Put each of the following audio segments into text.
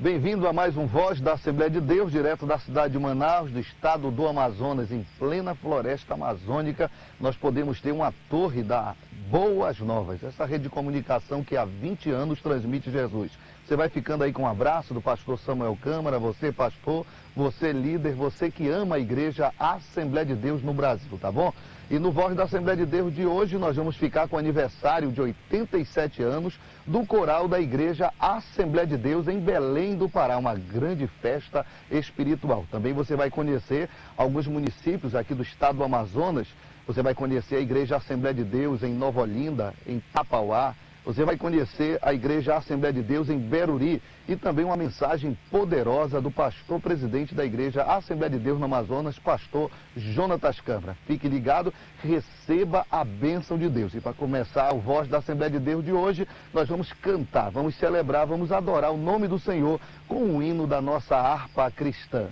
Bem-vindo a mais um Voz da Assembleia de Deus, direto da cidade de Manaus, do estado do Amazonas, em plena floresta amazônica. Nós podemos ter uma torre da Boas Novas, essa rede de comunicação que há 20 anos transmite Jesus. Você vai ficando aí com um abraço do pastor Samuel Câmara, você pastor, você líder, você que ama a igreja Assembleia de Deus no Brasil, tá bom? E no Voz da Assembleia de Deus de hoje nós vamos ficar com o aniversário de 87 anos do coral da igreja Assembleia de Deus em Belém do Pará, uma grande festa espiritual. Também você vai conhecer alguns municípios aqui do estado do Amazonas, você vai conhecer a igreja Assembleia de Deus em Nova Olinda, em Tapauá. Você vai conhecer a Igreja Assembleia de Deus em Beruri e também uma mensagem poderosa do pastor presidente da Igreja Assembleia de Deus no Amazonas, pastor Jonatas Câmara. Fique ligado, receba a bênção de Deus. E para começar o Voz da Assembleia de Deus de hoje, nós vamos cantar, vamos celebrar, vamos adorar o nome do Senhor com um hino da nossa harpa cristã.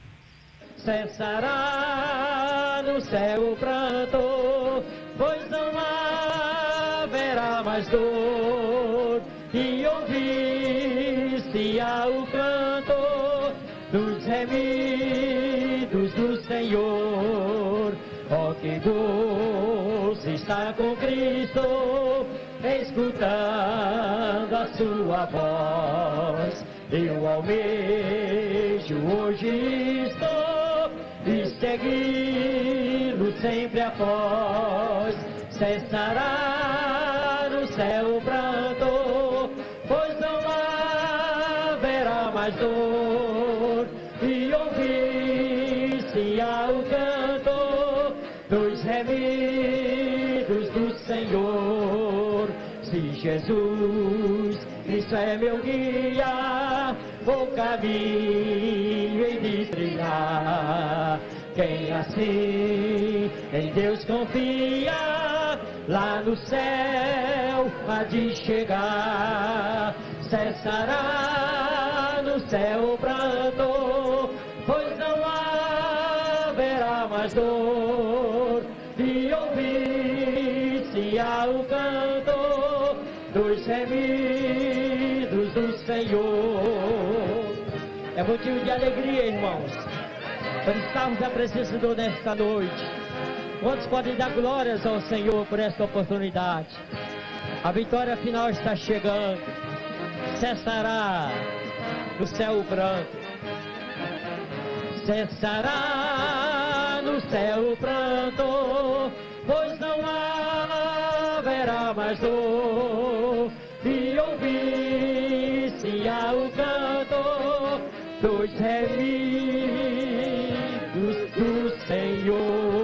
Cessará no céu o pranto, pois não haverá mais dor, e ouvir-se-á o canto dos remidos do Senhor. Oh, que doce está com Cristo, escutando a sua voz. Eu almejo hoje estou, e segui-lo sempre após. Cessará no céu o pranto, pois não haverá mais dor, e ouvir-se-á o canto dos remidos do Senhor. Se Jesus Cristo é meu guia, o caminho hei de trilhar. Quem assim em Deus confia, lá no céu há de chegar. Cessará no céu o pranto, pois não haverá mais dor, e ouvir-se-á o canto dos remidos do Senhor. É motivo de alegria, irmãos, por estarmos na presença do nesta noite. Quantos podem dar glórias ao Senhor por esta oportunidade? A vitória final está chegando. Cessará no céu o pranto. Cessará no céu o pranto, pois não haverá mais dor, e ouvir-se-á o canto dos remidos do Senhor.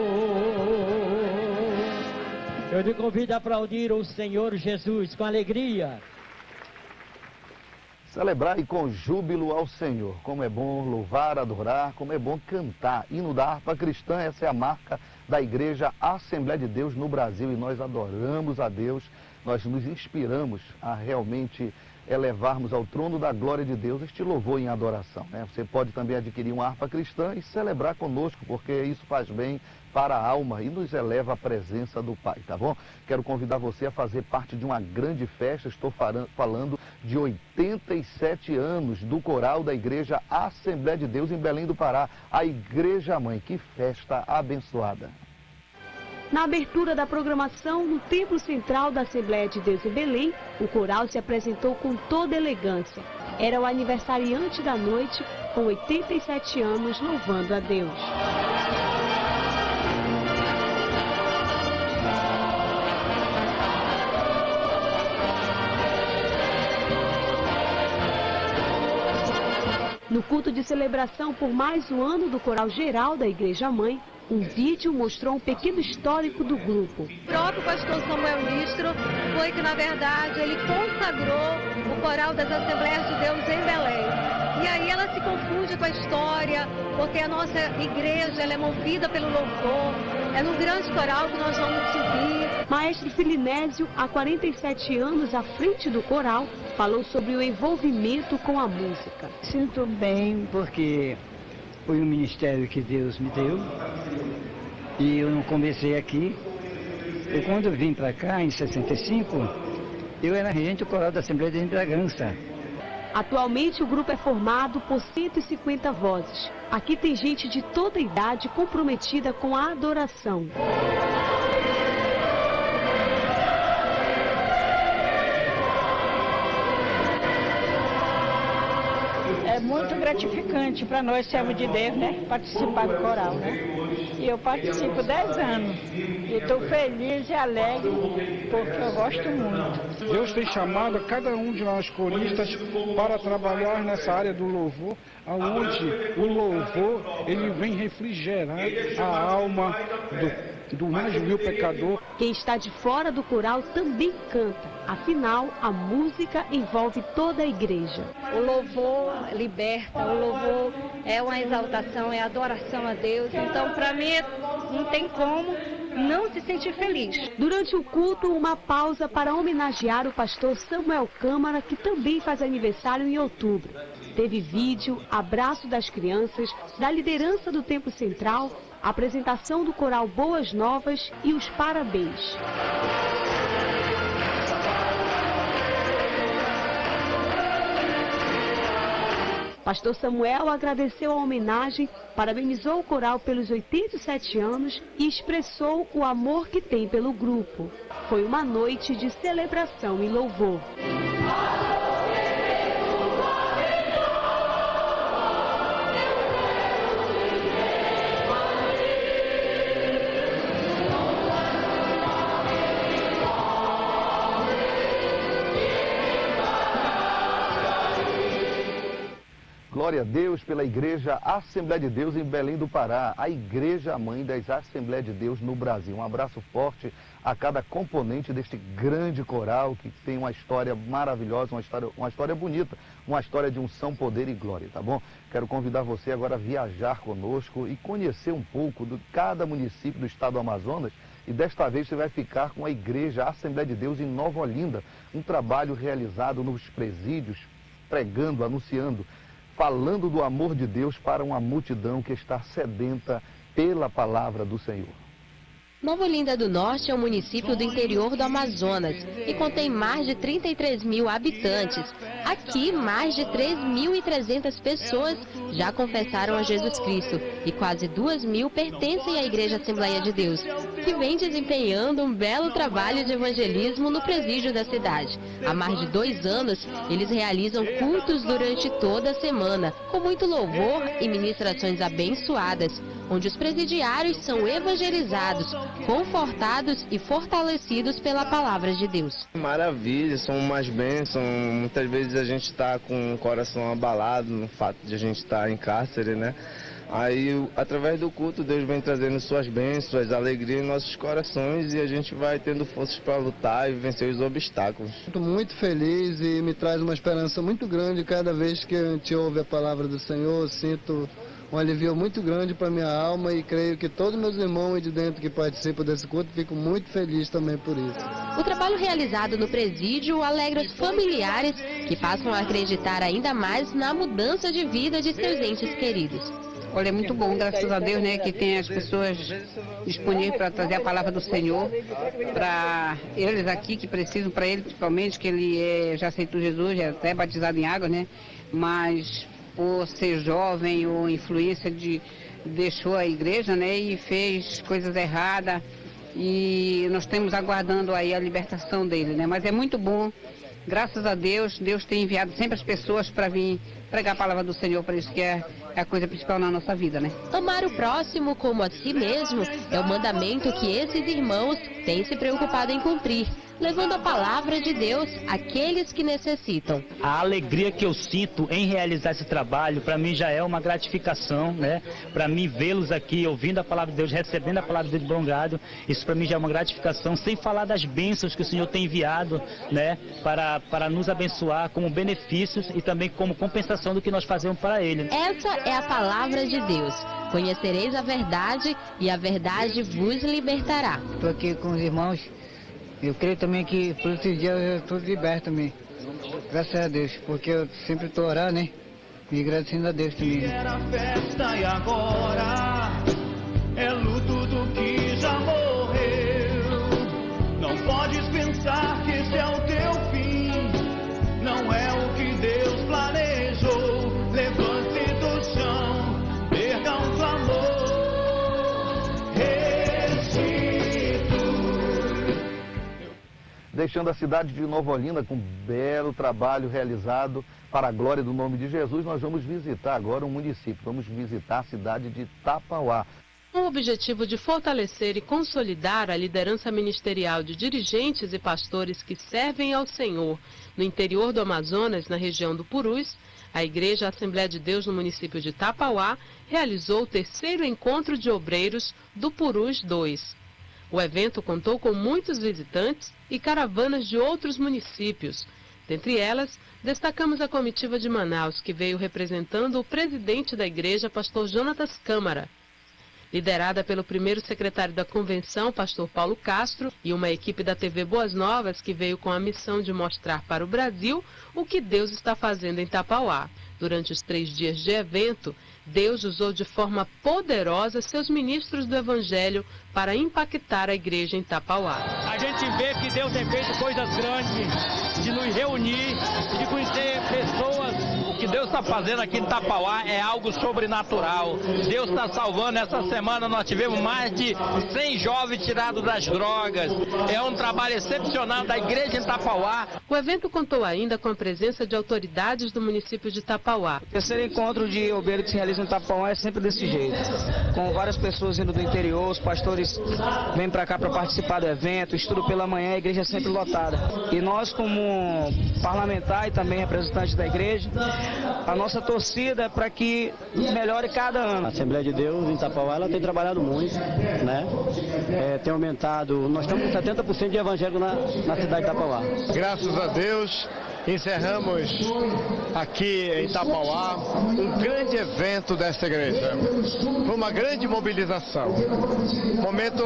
Eu lhe convido a aplaudir o Senhor Jesus com alegria. Celebrar e com júbilo ao Senhor. Como é bom louvar, adorar, como é bom cantar. Hino da harpa cristã, essa é a marca da Igreja Assembleia de Deus no Brasil. E nós adoramos a Deus, nós nos inspiramos a realmente elevarmos ao trono da glória de Deus este louvor em adoração, né? Você pode também adquirir uma harpa cristã e celebrar conosco, porque isso faz bem para a alma e nos eleva à presença do Pai, tá bom? Quero convidar você a fazer parte de uma grande festa. Estou falando de 87 anos do coral da Igreja Assembleia de Deus em Belém do Pará, a Igreja Mãe. Que festa abençoada! Na abertura da programação no Templo Central da Assembleia de Deus em Belém, o coral se apresentou com toda elegância. Era o aniversariante da noite, com 87 anos, louvando a Deus. No culto de celebração por mais um ano do coral geral da Igreja Mãe, um vídeo mostrou um pequeno histórico do grupo. O próprio pastor Samuel Listro foi que, na verdade, ele consagrou o coral das Assembleias de Deus em Belém. E aí ela se confunde com a história, porque a nossa igreja ela é movida pelo louvor. É no grande coral que nós vamos subir. Maestro Filinésio, há 47 anos à frente do coral, falou sobre o envolvimento com a música. Sinto bem porque foi um ministério que Deus me deu e eu não comecei aqui. E quando eu vim para cá, em 65, eu era regente do coral da Assembleia de Bragança. Atualmente o grupo é formado por 150 vozes. Aqui tem gente de toda a idade comprometida com a adoração. É muito gratificante para nós, servos de Deus, né? Participar do coral, né? E eu participo 10 anos. E estou feliz e alegre porque eu gosto muito. Deus tem chamado a cada um de nós coristas para trabalhar nessa área do louvor, onde o louvor ele vem refrigerar a alma do mais vil pecador. Quem está de fora do coral também canta. Afinal, a música envolve toda a igreja. O louvor liberta, o louvor é uma exaltação, é adoração a Deus. Então, para mim, não tem como não se sentir feliz. Durante o culto, uma pausa para homenagear o pastor Samuel Câmara, que também faz aniversário em outubro. Teve vídeo, abraço das crianças, da liderança do Templo Central, apresentação do coral Boas Novas e os parabéns. Pastor Samuel agradeceu a homenagem, parabenizou o coral pelos 87 anos e expressou o amor que tem pelo grupo. Foi uma noite de celebração e louvor. Glória a Deus pela Igreja Assembleia de Deus em Belém do Pará, a Igreja Mãe das Assembleias de Deus no Brasil. Um abraço forte a cada componente deste grande coral que tem uma história maravilhosa, uma história bonita, uma história de unção, poder e glória, tá bom? Quero convidar você agora a viajar conosco e conhecer um pouco de cada município do estado do Amazonas. E desta vez você vai ficar com a Igreja Assembleia de Deus em Nova Olinda, um trabalho realizado nos presídios, pregando, anunciando, falando do amor de Deus para uma multidão que está sedenta pela palavra do Senhor. Nova Olinda do Norte é um município do interior do Amazonas e contém mais de 33 mil habitantes. Aqui, mais de 3.300 pessoas já confessaram a Jesus Cristo e quase 2.000 pertencem à Igreja Assembleia de Deus, que vem desempenhando um belo trabalho de evangelismo no presídio da cidade. Há mais de 2 anos, eles realizam cultos durante toda a semana, com muito louvor e ministrações abençoadas, onde os presidiários são evangelizados, confortados e fortalecidos pela palavra de Deus. Maravilha, são umas bênçãos. Muitas vezes a gente está com o coração abalado no fato de a gente estar em cárcere, né? Aí, através do culto, Deus vem trazendo suas bênçãos, suas alegrias em nossos corações e a gente vai tendo forças para lutar e vencer os obstáculos. Estou muito feliz e me traz uma esperança muito grande cada vez que a gente ouve a palavra do Senhor. Sinto um alivio muito grande para minha alma e creio que todos meus irmãos de dentro que participam desse culto ficam muito felizes também por isso. O trabalho realizado no presídio alegra os familiares que passam a acreditar ainda mais na mudança de vida de seus entes queridos. Olha, é muito bom, graças a Deus, né, que tem as pessoas disponíveis para trazer a palavra do Senhor para eles aqui que precisam, para ele principalmente, que ele já aceitou Jesus, já é até batizado em água, né, mas por ser jovem ou influência deixou a igreja, né, e fez coisas erradas e nós estamos aguardando aí a libertação dele, né, mas é muito bom, graças a Deus, Deus tem enviado sempre as pessoas para vir pregar a palavra do Senhor, por isso que é a coisa principal na nossa vida, né. Amar o próximo como a si mesmo é o mandamento que esses irmãos têm se preocupado em cumprir, levando a palavra de Deus àqueles que necessitam. A alegria que eu sinto em realizar esse trabalho, para mim já é uma gratificação, né? Para mim vê-los aqui, ouvindo a palavra de Deus, recebendo a palavra de Deus de bom grado, isso para mim já é uma gratificação, sem falar das bênçãos que o Senhor tem enviado, né? Para nos abençoar como benefícios e também como compensação do que nós fazemos para Ele. Essa é a palavra de Deus. Conhecereis a verdade e a verdade vos libertará. Estou aqui com os irmãos. Eu creio também que por esses dias eu estou liberto também. Graças a Deus, porque eu sempre estou orando, né? E agradecendo a Deus também. Era festa e agora é luto do que já morreu. Não podes pensar que esse é o teu fim. Não é o que Deus planejou. deixando a cidade de Nova Olinda com um belo trabalho realizado para a glória do nome de Jesus. Nós vamos visitar agora um município, vamos visitar a cidade de Tapauá. Com o objetivo de fortalecer e consolidar a liderança ministerial de dirigentes e pastores que servem ao Senhor no interior do Amazonas, na região do Purus, a Igreja Assembleia de Deus no município de Tapauá realizou o 3º encontro de obreiros do Purus 2. O evento contou com muitos visitantes e caravanas de outros municípios. Dentre elas, destacamos a comitiva de Manaus, que veio representando o presidente da igreja, pastor Jonatas Câmara. Liderada pelo primeiro secretário da convenção, pastor Paulo Castro, e uma equipe da TV Boas Novas, que veio com a missão de mostrar para o Brasil o que Deus está fazendo em Tapauá. Durante os 3 dias de evento, Deus usou de forma poderosa seus ministros do Evangelho para impactar a igreja em Tapauá. A gente vê que Deus tem feito coisas grandes, de nos reunir, de conhecer pessoas. O que Deus está fazendo aqui em Tapauá é algo sobrenatural. Deus está salvando. Essa semana nós tivemos mais de 100 jovens tirados das drogas. É um trabalho excepcional da igreja em Tapauá. O evento contou ainda com a presença de autoridades do município de Tapauá. O 3º encontro de obreiros que se realiza em Tapauá é sempre desse jeito, com várias pessoas vindo do interior, os pastores vêm para cá para participar do evento, estudo pela manhã, a igreja é sempre lotada. E nós, como parlamentar e também representantes da igreja, a nossa torcida é para que melhore cada ano. A Assembleia de Deus em Tapauá, ela tem trabalhado muito, né? Tem aumentado, nós estamos com 70% de evangélico na cidade de Tapauá. Graças a Deus, encerramos aqui em Tapauá um grande evento desta igreja. Foi uma grande mobilização, um momento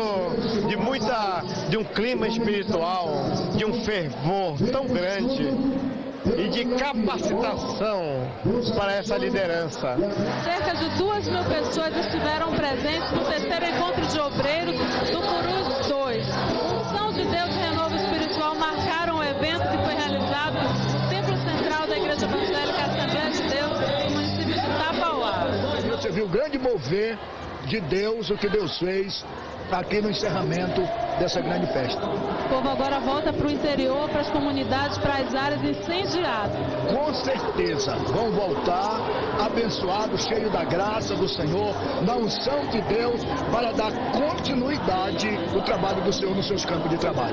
de um clima espiritual, de um fervor tão grande e de capacitação para essa liderança. Cerca de 2.000 pessoas estiveram presentes no 3º encontro de obreiros do Purus 2. Unção de Deus e renovo espiritual marcaram o evento que foi realizado no Templo Central da Igreja Evangélica Assembleia de Deus no município de Tapauá. Você viu o grande mover de Deus, o que Deus fez aqui no encerramento dessa grande festa. O povo agora volta para o interior, para as comunidades, para as áreas incendiadas. Com certeza vão voltar abençoados, cheios da graça do Senhor, na unção de Deus, para dar continuidade ao trabalho do Senhor nos seus campos de trabalho.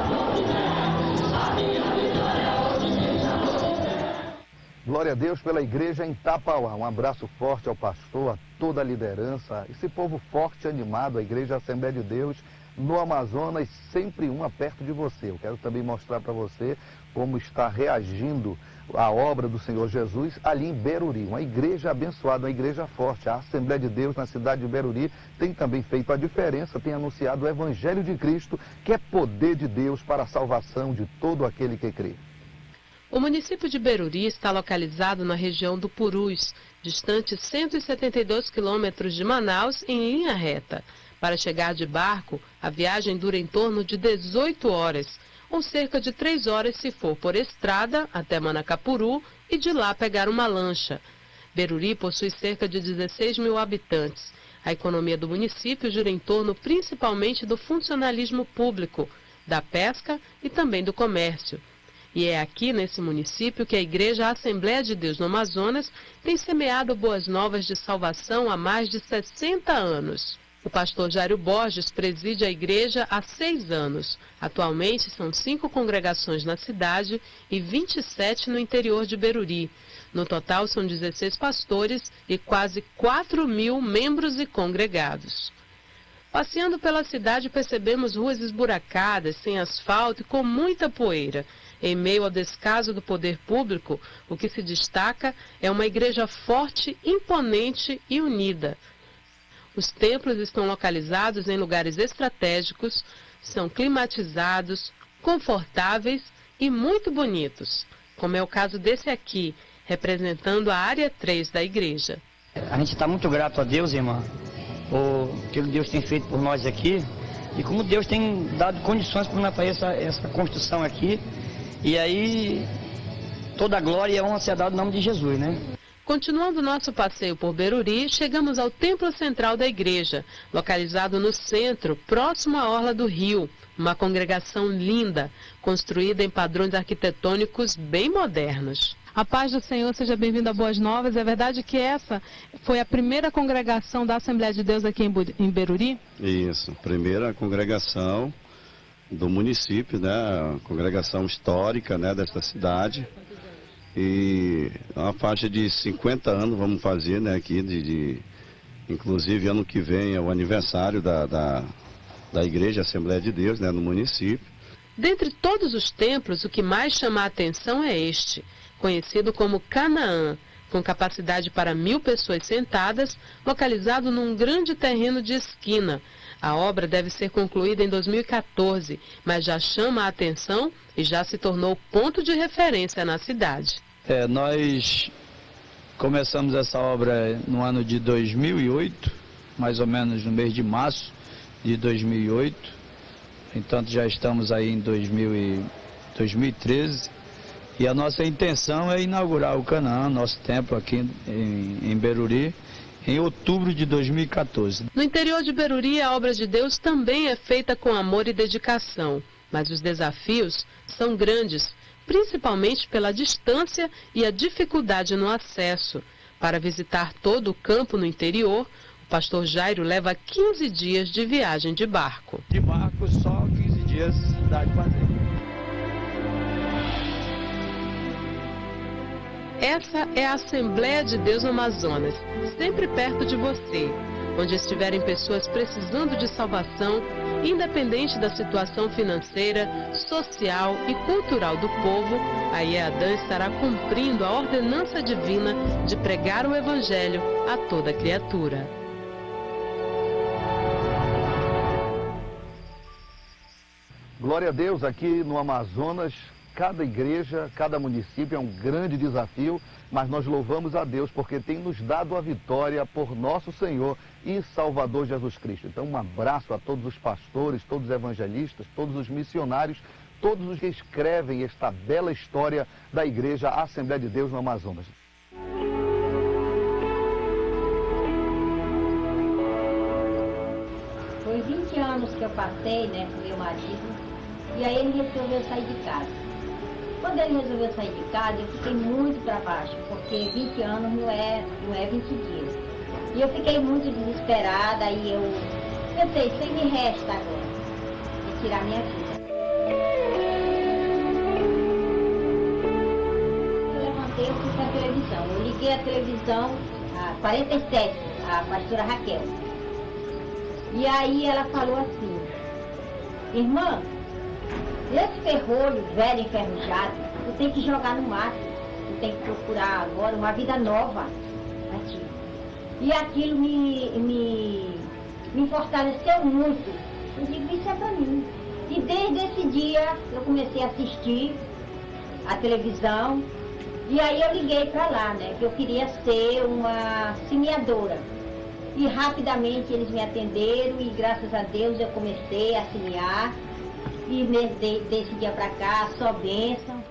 Glória a Deus pela igreja em Tapauá. Um abraço forte ao pastor, a toda a liderança, esse povo forte e animado, a Igreja Assembleia de Deus no Amazonas, sempre uma perto de você. Eu quero também mostrar para você como está reagindo a obra do Senhor Jesus ali em Beruri. Uma igreja abençoada, uma igreja forte. A Assembleia de Deus na cidade de Beruri tem também feito a diferença, tem anunciado o Evangelho de Cristo, que é poder de Deus para a salvação de todo aquele que crê. O município de Beruri está localizado na região do Purus, distante 172 quilômetros de Manaus, em linha reta. Para chegar de barco, a viagem dura em torno de 18 horas, ou cerca de 3 horas se for por estrada até Manacapuru e de lá pegar uma lancha. Beruri possui cerca de 16.000 habitantes. A economia do município gira em torno principalmente do funcionalismo público, da pesca e também do comércio. E é aqui nesse município que a Igreja Assembleia de Deus no Amazonas tem semeado boas novas de salvação há mais de 60 anos. O pastor Jairo Borges preside a igreja há 6 anos. Atualmente são 5 congregações na cidade e 27 no interior de Beruri. No total são 16 pastores e quase 4.000 membros e congregados. Passeando pela cidade percebemos ruas esburacadas, sem asfalto e com muita poeira. Em meio ao descaso do poder público, o que se destaca é uma igreja forte, imponente e unida. Os templos estão localizados em lugares estratégicos, são climatizados, confortáveis e muito bonitos, como é o caso desse aqui, representando a área 3 da igreja. A gente está muito grato a Deus, irmã, por que Deus tem feito por nós aqui e como Deus tem dado condições para nós fazer essa construção aqui. E aí, toda a glória e a honra se dá no nome de Jesus, né? Continuando nosso passeio por Beruri, chegamos ao Templo Central da Igreja, localizado no centro, próximo à orla do rio. Uma congregação linda, construída em padrões arquitetônicos bem modernos. A paz do Senhor, seja bem-vindo a Boas Novas. É verdade que essa foi a primeira congregação da Assembleia de Deus aqui em Beruri? Isso, primeira congregação do município, né? A congregação histórica, né, desta cidade. E uma faixa de 50 anos vamos fazer, né, aqui, inclusive ano que vem é o aniversário da Igreja Assembleia de Deus, né, no município. Dentre todos os templos, o que mais chama a atenção é este, conhecido como Canaã, com capacidade para 1000 pessoas sentadas, localizado num grande terreno de esquina. A obra deve ser concluída em 2014, mas já chama a atenção e já se tornou ponto de referência na cidade. Nós começamos essa obra no ano de 2008, mais ou menos no mês de março de 2008. Entanto, já estamos aí em 2013. E a nossa intenção é inaugurar o Canaã, nosso templo aqui em Beruri, em outubro de 2014. No interior de Beruri, a obra de Deus também é feita com amor e dedicação, mas os desafios são grandes, principalmente pela distância e a dificuldade no acesso. Para visitar todo o campo no interior, o pastor Jairo leva 15 dias de viagem de barco. De barco, só 15 dias dá de fazer. Essa é a Assembleia de Deus no Amazonas, sempre perto de você. Onde estiverem pessoas precisando de salvação, independente da situação financeira, social e cultural do povo, a IEADAN estará cumprindo a ordenança divina de pregar o Evangelho a toda criatura. Glória a Deus, aqui no Amazonas, cada igreja, cada município é um grande desafio, mas nós louvamos a Deus porque tem nos dado a vitória por nosso Senhor e Salvador Jesus Cristo. Então, um abraço a todos os pastores, todos os evangelistas, todos os missionários, todos os que escrevem esta bela história da Igreja Assembleia de Deus no Amazonas. Foi 20 anos que eu passei, né, com meu marido, e aí ele resolveu sair de casa. Quando ele resolveu sair de casa, eu fiquei muito para baixo, porque 20 anos não é 20 dias. E eu fiquei muito desesperada, e eu pensei, sem me resta agora, de tirar minha vida. Eu levantei, eu fui para a televisão. Eu liguei a televisão, a 47, a pastora Raquel. E aí ela falou assim, irmã, esse ferrolho velho enferrujado, tu tem que jogar no mato, tu tem que procurar agora uma vida nova pra ti. E aquilo me fortaleceu muito. Eu digo, isso é pra mim. E desde esse dia eu comecei a assistir a televisão, e aí eu liguei pra lá, né, que eu queria ser uma semeadora. E rapidamente eles me atenderam e graças a Deus eu comecei a semear. E desse dia pra cá, só bênção.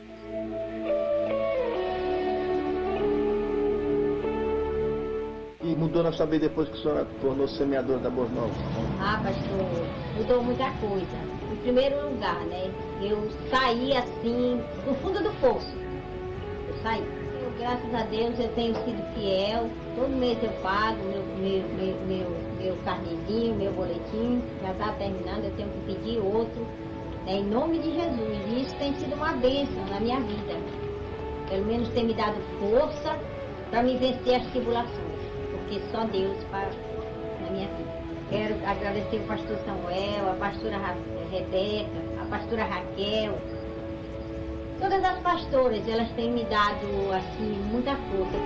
E mudou na sua vida depois que a senhora tornou-se semeadora da Boas Novas? Ah, pastor, mudou muita coisa. Em primeiro lugar, né, eu saí assim, do fundo do poço. Eu saí. Graças a Deus eu tenho sido fiel, todo mês eu pago meu carnezinho, meu boletim, já está terminando, eu tenho que pedir outro, né, em nome de Jesus, e isso tem sido uma bênção na minha vida, pelo menos tem me dado força para me vencer as tribulações, porque só Deus para na minha vida. Quero agradecer o pastor Samuel, a pastora Rebeca, a pastora Raquel, todas as pastoras, elas têm me dado, assim, muita força.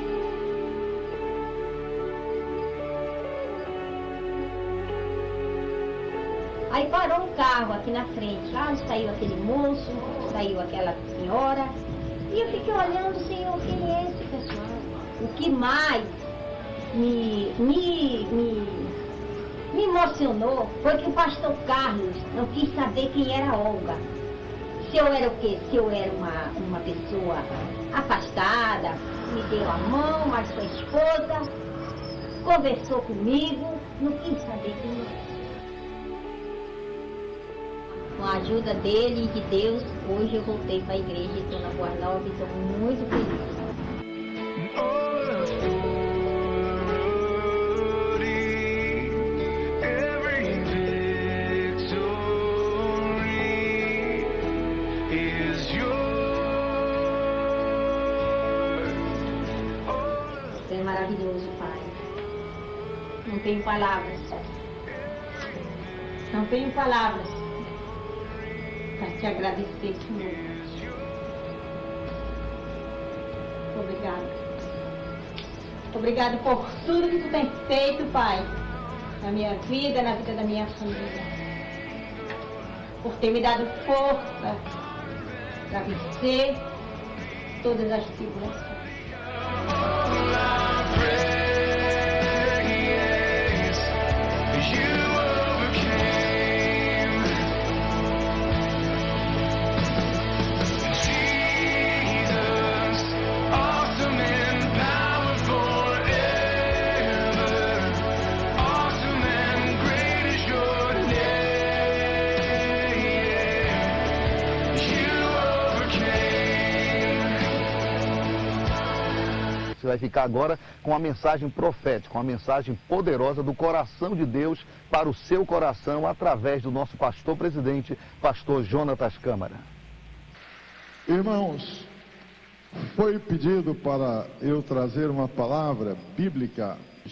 Aí parou um carro aqui na frente, lá saiu aquele moço, saiu aquela senhora, e eu fiquei olhando, Senhor, quem é esse pessoal? O que mais me emocionou foi que o pastor Carlos não quis saber quem era Olga. Se eu era o quê? Se eu era uma pessoa afastada, me deu a mão, mas sua esposa, conversou comigo, não quis saber quem era. Com a ajuda dele e de Deus, hoje eu voltei para a igreja e estou na Boa Nova e estou muito feliz. Você é maravilhoso, Pai. Não tenho palavras. Não tenho palavras para te agradecer, Senhor. Obrigada. Obrigado por tudo que tu tem feito, Pai, na minha vida, na vida da minha família. Por ter me dado força para vencer todas as tribulações. Você vai ficar agora com a mensagem profética, uma mensagem poderosa do coração de Deus para o seu coração, através do nosso pastor presidente, pastor Jonatas Câmara. Irmãos, foi pedido para eu trazer uma palavra bíblica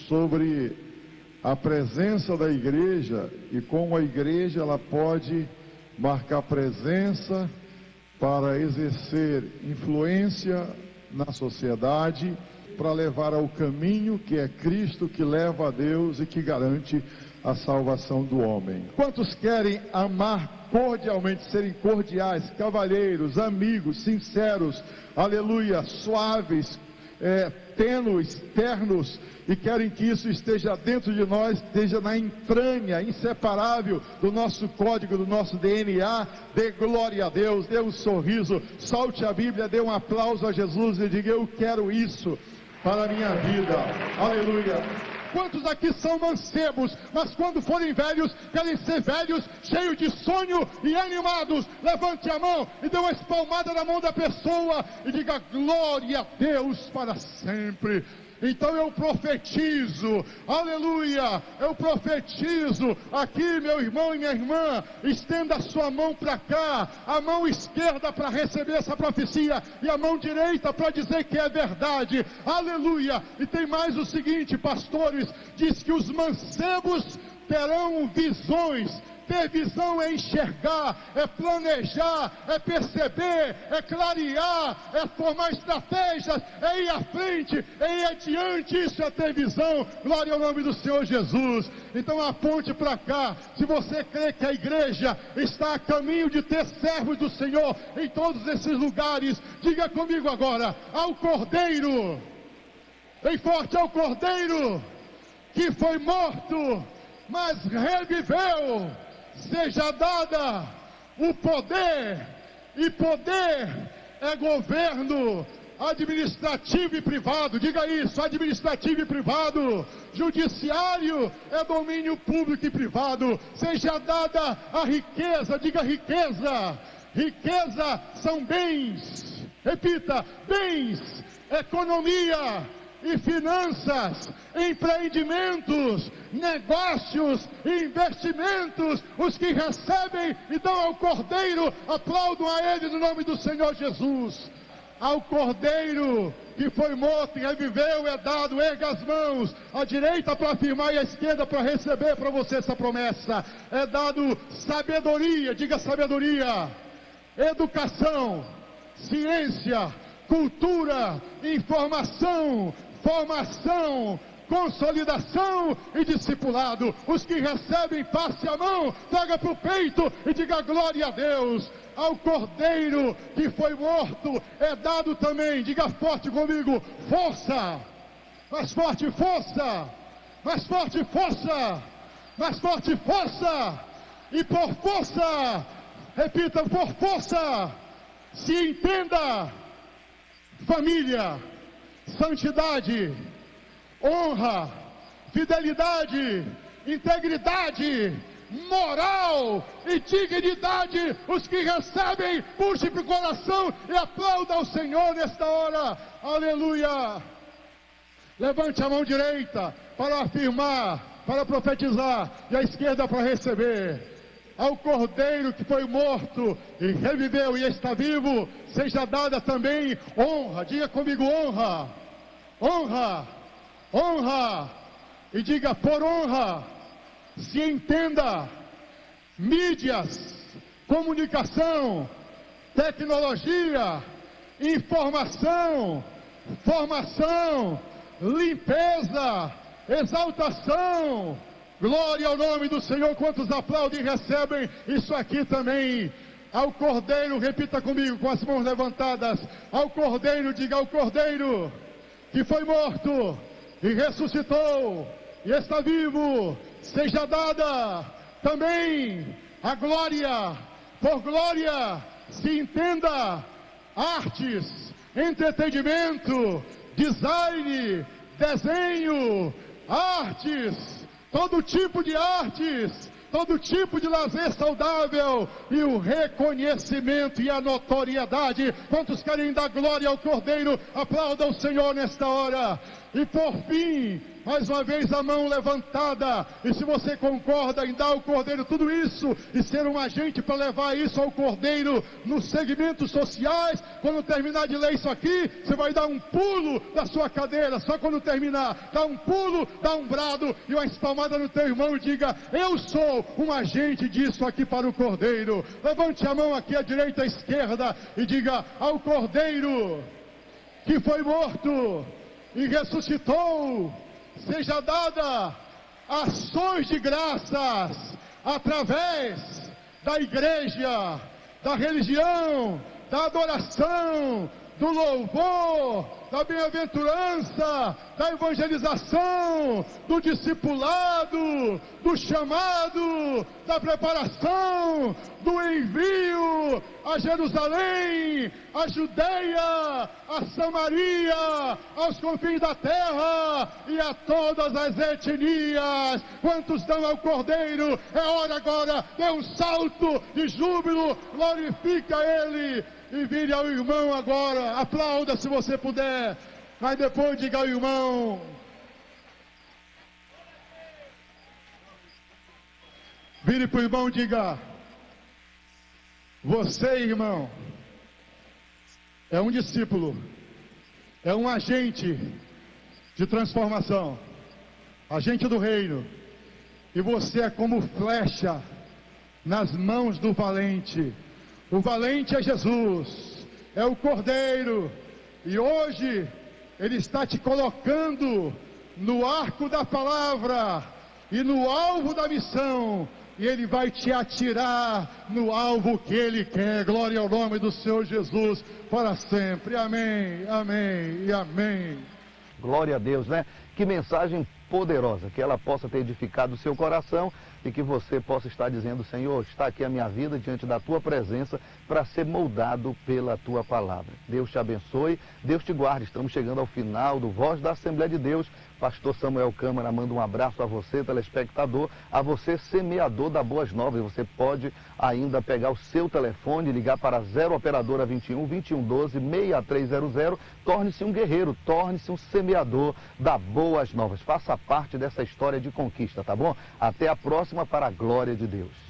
sobre a presença da igreja e como a igreja ela pode marcar presença para exercer influência na sociedade, para levar ao caminho que é Cristo, que leva a Deus e que garante a salvação do homem. Quantos querem amar cordialmente, serem cordiais, cavalheiros, amigos, sinceros, aleluia, suaves, tênues, ternos, e querem que isso esteja dentro de nós, esteja na entranha, inseparável do nosso código, do nosso DNA? Dê glória a Deus, dê um sorriso, solte a Bíblia, dê um aplauso a Jesus e diga: eu quero isso para a minha vida, aleluia. Quantos aqui são mancebos, mas quando forem velhos, querem ser velhos, cheios de sonho e animados? Levante a mão e dê uma espalmada na mão da pessoa e diga: glória a Deus para sempre. Então eu profetizo, aleluia, eu profetizo aqui, meu irmão e minha irmã, estenda a sua mão para cá, a mão esquerda para receber essa profecia e a mão direita para dizer que é verdade, aleluia. E tem mais o seguinte, pastores, diz que os mancebos terão visões. Ter visão é enxergar, é planejar, é perceber, é clarear, é formar estratégias, é ir à frente, é ir adiante. Isso é ter visão. Glória ao nome do Senhor Jesus. Então aponte para cá. Se você crê que a igreja está a caminho de ter servos do Senhor em todos esses lugares, diga comigo agora: ao Cordeiro, bem forte, ao Cordeiro que foi morto, mas reviveu, seja dada o poder, e poder é governo administrativo e privado, diga isso, administrativo e privado, judiciário é domínio público e privado, seja dada a riqueza, diga riqueza, riqueza são bens, repita, bens, economia e finanças, empreendimentos, negócios, investimentos. Os que recebem e dão ao Cordeiro, aplaudam a Ele no nome do Senhor Jesus. Ao Cordeiro que foi morto e reviveu é dado, erga as mãos, a direita para afirmar e a esquerda para receber para você essa promessa. É dado sabedoria, diga sabedoria, educação, ciência, cultura, informação, formação, consolidação e discipulado. Os que recebem, passe a mão, traga para o peito e diga glória a Deus. Ao Cordeiro que foi morto é dado também, diga forte comigo, força, mais forte, força, mais forte, força, mais forte, força, e por força, repita, por força, se entenda família, santidade, honra, fidelidade, integridade, moral e dignidade. Os que recebem, puxe para o coração e aplauda ao Senhor nesta hora. Aleluia! Levante a mão direita para afirmar, para profetizar, e a esquerda para receber. Ao Cordeiro que foi morto e reviveu e está vivo, seja dada também honra. Diga comigo: honra, honra, honra. E diga: por honra se entenda mídias, comunicação, tecnologia, informação, formação, limpeza, exaltação. Glória ao nome do Senhor. Quantos aplaudem e recebem isso aqui também? Ao Cordeiro, repita comigo com as mãos levantadas. Ao Cordeiro, diga: ao Cordeiro que foi morto e ressuscitou e está vivo, seja dada também a glória. Por glória se entenda artes, entretenimento, design, desenho, artes, todo tipo de artes, todo tipo de lazer saudável e o reconhecimento e a notoriedade. Quantos querem dar glória ao Cordeiro? Aplauda o Senhor nesta hora. E por fim, mais uma vez a mão levantada, e se você concorda em dar ao Cordeiro tudo isso e ser um agente para levar isso ao Cordeiro nos segmentos sociais, quando terminar de ler isso aqui, você vai dar um pulo da sua cadeira, só quando terminar, dá um pulo, dá um brado e uma espalmada no teu irmão e diga: eu sou um agente disso aqui para o Cordeiro. Levante a mão aqui à direita, à esquerda e diga: ao Cordeiro que foi morto e ressuscitou, seja dada ações de graças através da igreja, da religião, da adoração, do louvor, da bem-aventurança, da evangelização, do discipulado, do chamado, da preparação, do envio a Jerusalém, a Judeia, a Samaria, aos confins da terra e a todas as etnias. Quantos dão ao Cordeiro? É hora agora, dê um salto de júbilo, glorifica Ele. E vire ao irmão agora, aplauda se você puder, mas depois diga ao irmão: vire para o irmão e diga: você, irmão, é um discípulo, é um agente de transformação, agente do reino, e você é como flecha nas mãos do valente. O valente é Jesus, é o Cordeiro, e hoje Ele está te colocando no arco da palavra e no alvo da missão, e Ele vai te atirar no alvo que Ele quer. Glória ao nome do Senhor Jesus para sempre. Amém, amém e amém. Glória a Deus, né? Que mensagem poderosa, que ela possa ter edificado o seu coração e que você possa estar dizendo: Senhor, está aqui a minha vida diante da Tua presença para ser moldado pela Tua palavra. Deus te abençoe, Deus te guarde. Estamos chegando ao final do Voz da Assembleia de Deus. Pastor Samuel Câmara manda um abraço a você, telespectador, a você, semeador da Boas Novas. Você pode ainda pegar o seu telefone e ligar para 0 Operadora 21 2112 6300. Torne-se um guerreiro, torne-se um semeador da Boas Novas. Faça parte dessa história de conquista, tá bom? Até a próxima, para a glória de Deus.